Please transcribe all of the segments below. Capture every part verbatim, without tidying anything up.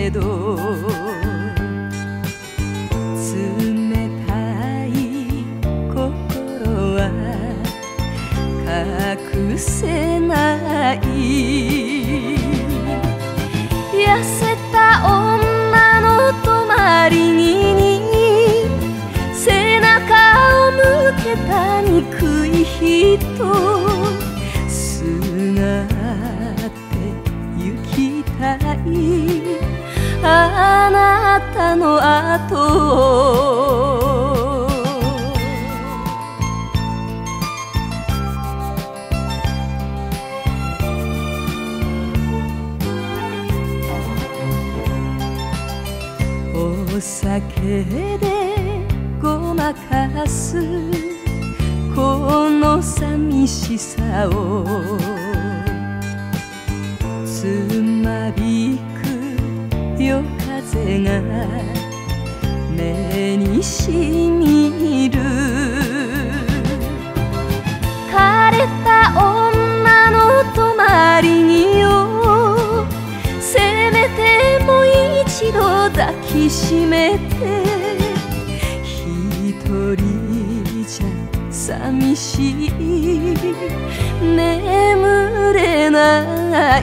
けど冷たい心は隠せない。痩せた女の泊まり木に背中を向けた憎い人すがって行きたいあなたの後を。お酒でごまかすこの寂しさをつまびく夜風が目にしみる。枯れた女の泊まり木をせめてもう一度抱きしめて一人じゃ寂しい眠れない。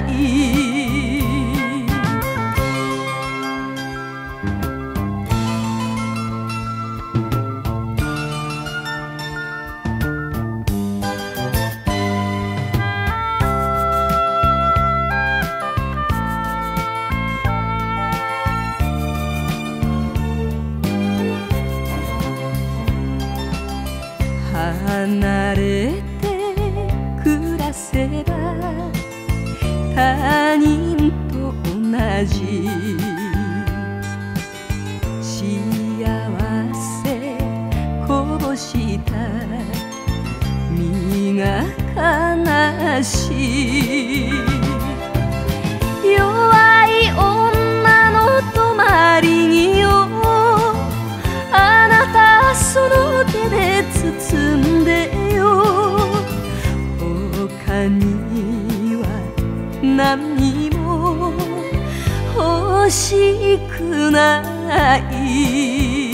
離れて暮らせば他人と同じ幸せこぼした身が悲しい。弱い女の泊まり木をあなたその手で包んでよ。他には何も欲しくない。